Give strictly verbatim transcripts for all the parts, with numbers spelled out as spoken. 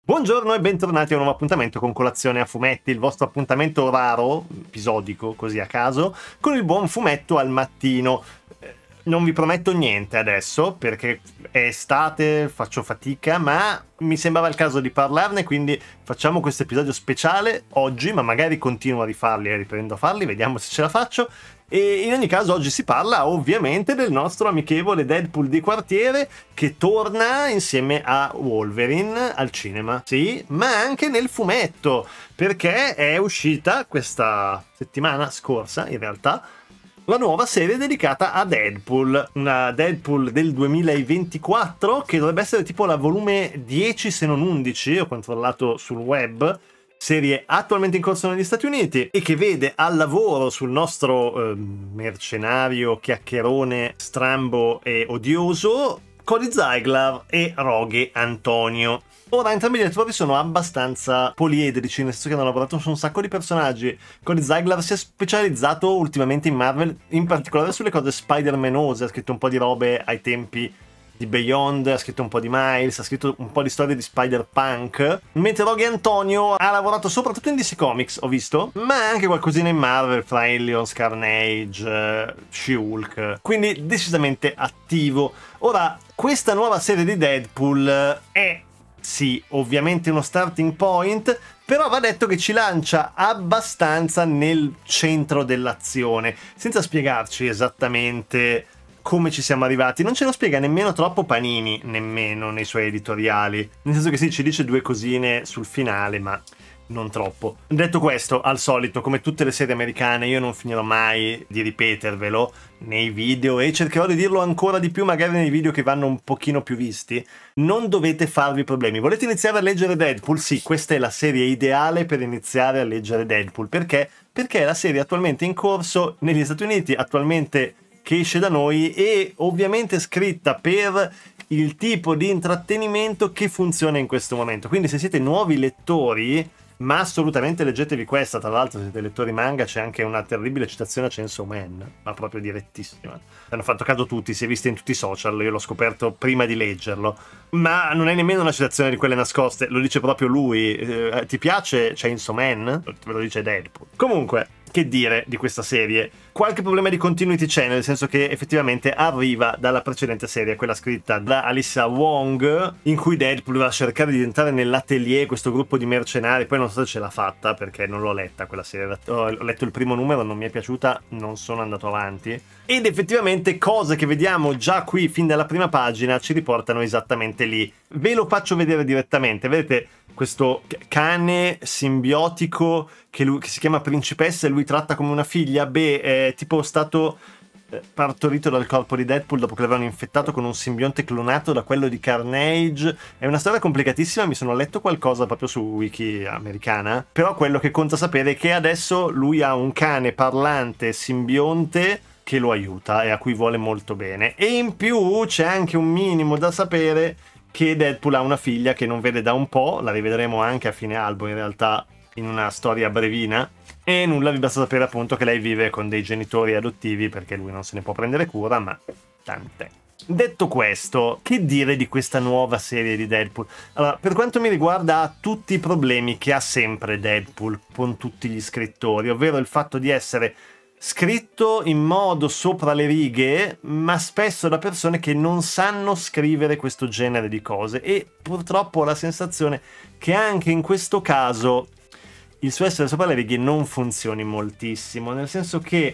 Buongiorno e bentornati a un nuovo appuntamento con Colazione a Fumetti, il vostro appuntamento raro, episodico, così a caso, con il buon fumetto al mattino. Non vi prometto niente adesso, perché è estate, faccio fatica, ma mi sembrava il caso di parlarne, quindi facciamo questo episodio speciale oggi, ma magari continuo a rifarli e riprendo a farli, vediamo se ce la faccio. E in ogni caso oggi si parla ovviamente del nostro amichevole Deadpool di quartiere che torna insieme a Wolverine al cinema, sì, ma anche nel fumetto, perché è uscita questa settimana scorsa in realtà la nuova serie dedicata a Deadpool, una Deadpool del duemilaventiquattro che dovrebbe essere tipo la volume dieci se non undici, ho controllato sul web, serie attualmente in corso negli Stati Uniti e che vede al lavoro sul nostro eh, mercenario chiacchierone strambo e odioso Cody Ziglar e Rogue Antonio. Ora, entrambi gli attori sono abbastanza poliedrici, nel senso che hanno lavorato su un sacco di personaggi. Cody Ziglar si è specializzato ultimamente in Marvel, in particolare sulle cose Spider-Manose, ha scritto un po' di robe ai tempi di Beyond, ha scritto un po' di Miles, ha scritto un po' di storie di Spider-Punk, mentre Rogue Antonio ha lavorato soprattutto in D C Comics, ho visto, ma anche qualcosina in Marvel, fra Aliens, Carnage, uh, She-Hulk, quindi decisamente attivo. Ora, questa nuova serie di Deadpool è, sì, ovviamente uno starting point, però va detto che ci lancia abbastanza nel centro dell'azione, senza spiegarci esattamente come ci siamo arrivati. Non ce lo spiega nemmeno troppo Panini, nemmeno nei suoi editoriali, nel senso che sì, ci dice due cosine sul finale, ma non troppo. Detto questo, al solito, come tutte le serie americane, io non finirò mai di ripetervelo nei video e cercherò di dirlo ancora di più magari nei video che vanno un pochino più visti. Non dovete farvi problemi. Volete iniziare a leggere Deadpool? Sì, questa è la serie ideale per iniziare a leggere Deadpool. Perché? Perché è la serie attualmente in corso negli Stati Uniti, attualmente che esce da noi e ovviamente scritta per il tipo di intrattenimento che funziona in questo momento. Quindi se siete nuovi lettori, ma assolutamente leggetevi questa. Tra l'altro, se siete lettori manga, c'è anche una terribile citazione a Chainsaw Man, ma proprio direttissima. Hanno fatto caso tutti, si è vista in tutti i social, io l'ho scoperto prima di leggerlo. Ma non è nemmeno una citazione di quelle nascoste, lo dice proprio lui. Eh, ti piace Chainsaw Man? Ve lo dice Deadpool. Comunque, che dire di questa serie? Qualche problema di continuity c'è, nel senso che effettivamente arriva dalla precedente serie, quella scritta da Alyssa Wong, in cui Deadpool va a cercare di entrare nell'atelier, questo gruppo di mercenari. Poi non so se ce l'ha fatta, perché non l'ho letta quella serie, ho letto il primo numero, non mi è piaciuta, non sono andato avanti. Ed effettivamente cose che vediamo già qui fin dalla prima pagina ci riportano esattamente lì. Ve lo faccio vedere direttamente, vedete questo cane simbiotico che, lui, che si chiama Principessa e lui tratta come una figlia? Beh, è tipo stato partorito dal corpo di Deadpool dopo che l'avevano infettato con un simbionte clonato da quello di Carnage. È una storia complicatissima, mi sono letto qualcosa proprio su wiki americana, però quello che conta sapere è che adesso lui ha un cane parlante simbionte che lo aiuta e a cui vuole molto bene, e in più c'è anche un minimo da sapere che Deadpool ha una figlia che non vede da un po', la rivedremo anche a fine albo in realtà in una storia brevina, e nulla, vi basta sapere appunto che lei vive con dei genitori adottivi perché lui non se ne può prendere cura, ma tant'è. Detto questo, che dire di questa nuova serie di Deadpool? Allora, per quanto mi riguarda, ha tutti i problemi che ha sempre Deadpool con tutti gli scrittori, ovvero il fatto di essere scritto in modo sopra le righe, ma spesso da persone che non sanno scrivere questo genere di cose, e purtroppo ho la sensazione che anche in questo caso il suo essere sopra le righe non funzioni moltissimo, nel senso che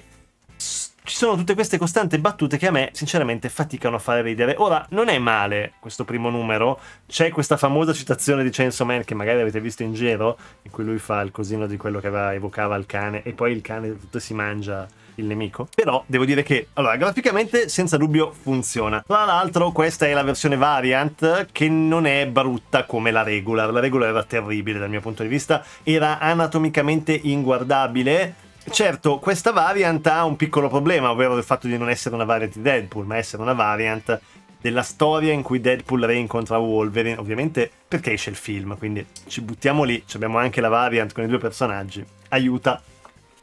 ci sono tutte queste costanti battute che a me sinceramente faticano a fare ridere. Ora, non è male questo primo numero, c'è questa famosa citazione di Chainsaw Man che magari avete visto in giro, in cui lui fa il cosino di quello che aveva, evocava il cane, e poi il cane tutto si mangia il nemico. Però devo dire che, allora, graficamente senza dubbio funziona. Tra l'altro questa è la versione variant, che non è brutta come la regular. La regular era terribile dal mio punto di vista, era anatomicamente inguardabile. Certo, questa variant ha un piccolo problema, ovvero il fatto di non essere una variant di Deadpool, ma essere una variant della storia in cui Deadpool reincontra Wolverine, ovviamente perché esce il film, quindi ci buttiamo lì, abbiamo anche la variant con i due personaggi, aiuta.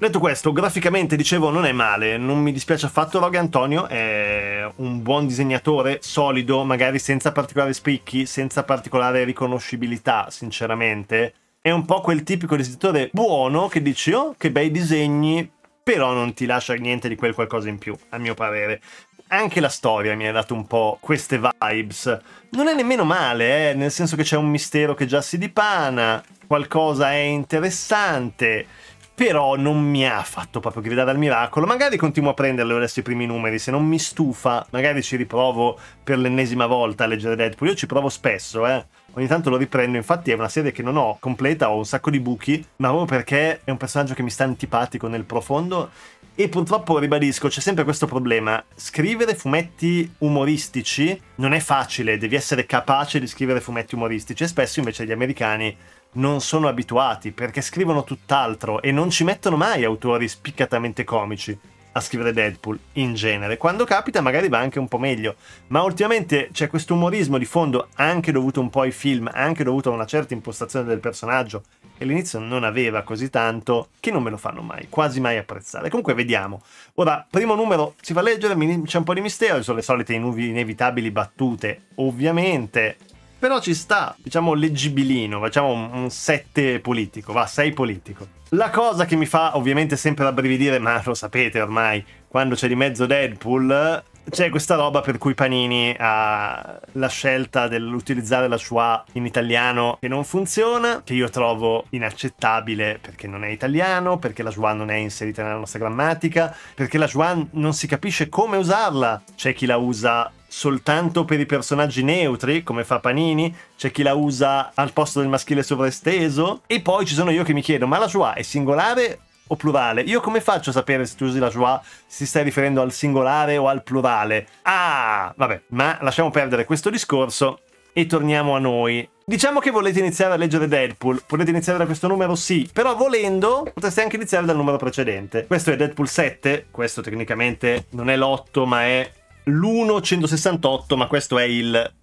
Detto questo, graficamente, dicevo, non è male, non mi dispiace affatto. Rogue Antonio è un buon disegnatore, solido, magari senza particolari spicchi, senza particolare riconoscibilità, sinceramente. È un po' quel tipico disegnatore buono che dici, oh, che bei disegni, però non ti lascia niente di quel qualcosa in più, a mio parere. Anche la storia mi ha dato un po' queste vibes. Non è nemmeno male, eh, nel senso che c'è un mistero che già si dipana, qualcosa è interessante, però non mi ha fatto proprio gridare al miracolo. Magari continuo a prenderlo adesso i primi numeri, se non mi stufa, magari ci riprovo per l'ennesima volta a leggere Deadpool. Io ci provo spesso, eh. Ogni tanto lo riprendo, infatti è una serie che non ho completa, ho un sacco di buchi, ma proprio perché è un personaggio che mi sta antipatico nel profondo. E purtroppo, ribadisco, c'è sempre questo problema. Scrivere fumetti umoristici non è facile, devi essere capace di scrivere fumetti umoristici, e spesso invece gli americani non sono abituati, perché scrivono tutt'altro e non ci mettono mai autori spiccatamente comici a scrivere Deadpool, in genere. Quando capita magari va anche un po' meglio, ma ultimamente c'è questo umorismo di fondo, anche dovuto un po' ai film, anche dovuto a una certa impostazione del personaggio, che all'inizio non aveva così tanto, che non me lo fanno mai, quasi mai apprezzare. Comunque vediamo. Ora, primo numero si va a leggere, c'è un po' di mistero, sono le solite inevitabili battute, ovviamente, però ci sta, diciamo, leggibilino, facciamo un, un sette politico, va, sei politico. La cosa che mi fa ovviamente sempre rabbrividire, ma lo sapete ormai, quando c'è di mezzo Deadpool, c'è questa roba per cui Panini ha la scelta dell'utilizzare la schwa in italiano che non funziona, che io trovo inaccettabile perché non è italiano, perché la schwa non è inserita nella nostra grammatica, perché la schwa non si capisce come usarla. C'è chi la usa soltanto per i personaggi neutri, come fa Panini, c'è chi la usa al posto del maschile sovraesteso, e poi ci sono io che mi chiedo, ma la schwa è singolare o plurale? Io come faccio a sapere se tu usi la schwa, si stai riferendo al singolare o al plurale? Ah, vabbè, ma lasciamo perdere questo discorso e torniamo a noi. Diciamo che volete iniziare a leggere Deadpool, potete iniziare da questo numero, sì, però volendo potreste anche iniziare dal numero precedente. Questo è Deadpool sette, questo tecnicamente non è l'otto ma è l'uno centosessantotto, ma questo è il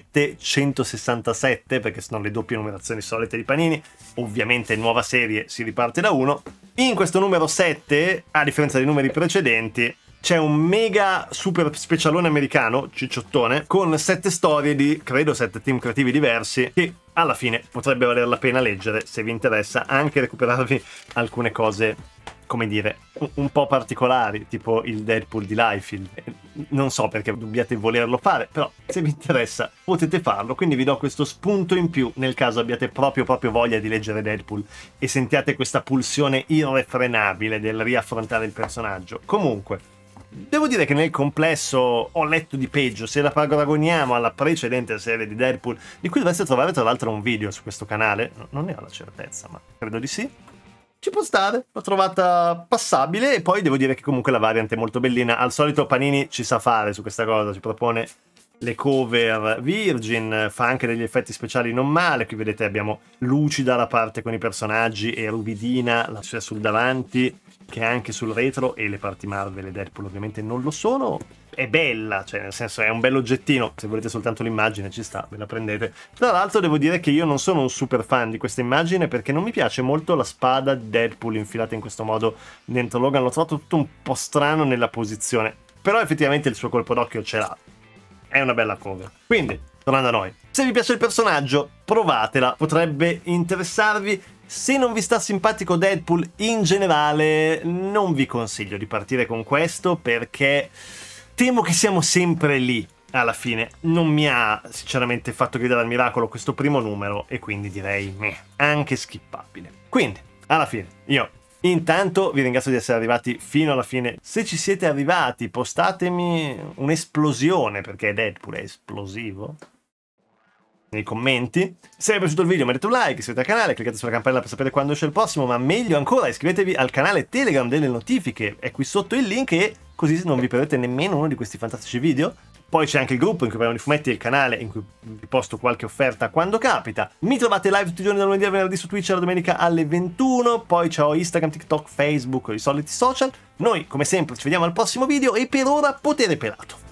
settecentosessantasette, perché sono le doppie numerazioni solite di Panini. Ovviamente nuova serie, si riparte da uno. In questo numero sette, a differenza dei numeri precedenti, c'è un mega super specialone americano, cicciottone, con sette storie di, credo, sette team creativi diversi, che alla fine potrebbe valer la pena leggere, se vi interessa, anche recuperarvi alcune cose, come dire, un po' particolari, tipo il Deadpool di Liefeld. Non so perché dobbiate volerlo fare, però se vi interessa potete farlo, quindi vi do questo spunto in più nel caso abbiate proprio proprio voglia di leggere Deadpool e sentiate questa pulsione irrefrenabile del riaffrontare il personaggio. Comunque, devo dire che nel complesso ho letto di peggio. Se la paragoniamo alla precedente serie di Deadpool, di cui dovreste trovare tra l'altro un video su questo canale, non ne ho la certezza, ma credo di sì, ci può stare, l'ho trovata passabile. E poi devo dire che comunque la variante è molto bellina. Al solito Panini ci sa fare su questa cosa, ci propone le cover virgin, fa anche degli effetti speciali non male. Qui vedete abbiamo lucida la parte con i personaggi e ruvidina sia sul davanti che anche sul retro, e le parti Marvel e Deadpool ovviamente non lo sono. È bella, cioè nel senso è un bel oggettino, se volete soltanto l'immagine ci sta, ve la prendete. Tra l'altro devo dire che io non sono un super fan di questa immagine, perché non mi piace molto la spada di Deadpool infilata in questo modo dentro Logan, l'ho trovato tutto un po' strano nella posizione, però effettivamente il suo colpo d'occhio ce l'ha, è una bella cover. Quindi, tornando a noi, se vi piace il personaggio, provatela, potrebbe interessarvi. Se non vi sta simpatico Deadpool in generale, non vi consiglio di partire con questo, perché temo che siamo sempre lì alla fine. Non mi ha sinceramente fatto gridare al miracolo questo primo numero, e quindi direi meh, anche skippabile. Quindi, alla fine, io intanto vi ringrazio di essere arrivati fino alla fine. Se ci siete arrivati, postatemi un'esplosione, perché Deadpool è esplosivo, nei commenti. Se vi è piaciuto il video mettete un like, iscrivetevi al canale, cliccate sulla campanella per sapere quando esce il prossimo, ma meglio ancora iscrivetevi al canale Telegram delle notifiche, è qui sotto il link, e così non vi perdete nemmeno uno di questi fantastici video. Poi c'è anche il gruppo in cui parliamo di fumetti e il canale in cui vi posto qualche offerta quando capita. Mi trovate live tutti i giorni dal lunedì al venerdì su Twitch, la domenica alle ventuno. Poi c'ho Instagram, TikTok, Facebook, i soliti social. Noi come sempre ci vediamo al prossimo video, e per ora potere pelato.